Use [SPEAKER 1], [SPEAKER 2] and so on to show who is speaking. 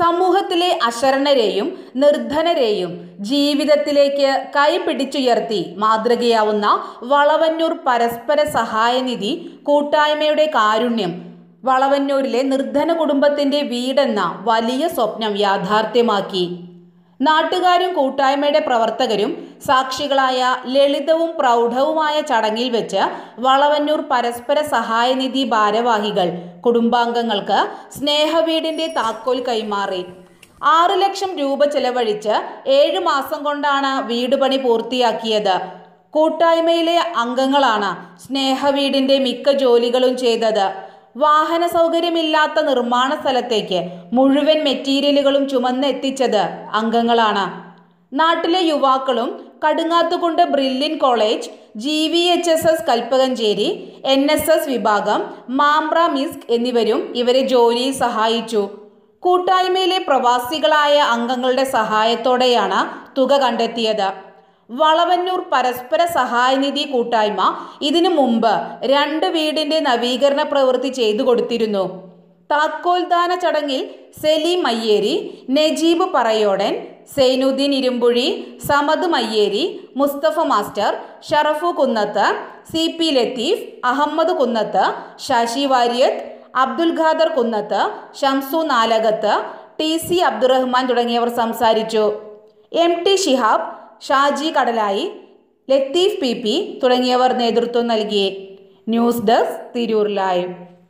[SPEAKER 1] സമൂഹത്തിലെ അശരണരെയും നിർധനരെയും ജീവിതത്തിലേക്ക് കൈപിടിച്ചുയർത്തി മാതൃകയാവുന്ന വളവന്നൂർ പരസ്പര സഹായനിധി കൂട്ടായ്മയുടെ കാരുണ്യം വളവന്നൂരിലെ നിർധന കുടുംബത്തിന്റെ വീടെന്ന വലിയ സ്വപ്നം യാഥാർത്ഥ്യമാക്കി. നാട്ടുകാരും കൂട്ടായ്മയുടെ പ്രവർത്തകരും സാക്ഷികളായ ലളിതവും പ്രൗഢവുമായ ചടങ്ങിൽ വെച്ച് വളവന്നൂർ പരസ്പര സഹായനിധി ഭാരവാഹികൾ കുടുംബാംഗങ്ങൾക്ക് സ്നേഹവീടിന്റെ താക്കോൽ കൈമാറി. 6 ലക്ഷം രൂപ ചെലവഴിച്ച് 7 മാസം കൊണ്ടാണ് വീട് പണി പൂർത്തിയാക്കിയത്. കൂട്ടായ്മയിലെ അംഗങ്ങളാണ് സ്നേഹവീടിന്റെ മിക്ക ജോലികളും ചെയ്തത്. വാഹന സൗകര്യമില്ലാത്ത നിർമ്മാണ സ്ഥലത്തേക്ക് മുഴുവൻ മെറ്റീരിയലുകളും ചുമന്നെത്തിച്ചത് അംഗങ്ങളാണ്. നാട്ടിലെ യുവാക്കളും Kadungathukundu brilliant college, GVHSS Kalpakanchery, NSS വിഭാഗം, മാമ്പ്ര മിസ്ക് എന്നിവരും ഇവരെ ജോലിയിൽ സഹായിച്ചു. കൂട്ടായ്മയിലെ പ്രവാസികളായ അംഗങ്ങളുടെ സഹായത്തോടെയാണ് തുക കണ്ടെത്തിയത്. വളവന്നൂർ പരസ്പര സഹായനിധി കൂട്ടായ്മ ഇതിനു മുമ്പ് 2 വീടിന്റെ നവീകരണ പ്രവൃത്തി ചെയ്തു കൊടുത്തിരുന്നു. താക്കോൽദാന ചടങ്ങിൽ Saleem Mayyeri, Najeeb Parayodan, Zainuddin Irumbuzhi, Samad Mayyeri, Musthafa master, Sharafu Kunnath, CP Latheef, Ahammed Kunnath, Sasi Variyath, Abdul Khader Kunnath, Shamsu Nalakath, TC Abdurahman തുടങ്ങിയവർ സംസാരിച്ചു. MT ഷിഹാബ്, ഷാജി കടലായി, ലത്തീഫ് PP തുടങ്ങിയവർ നേതൃത്വം നൽകി. News desk Tirur live.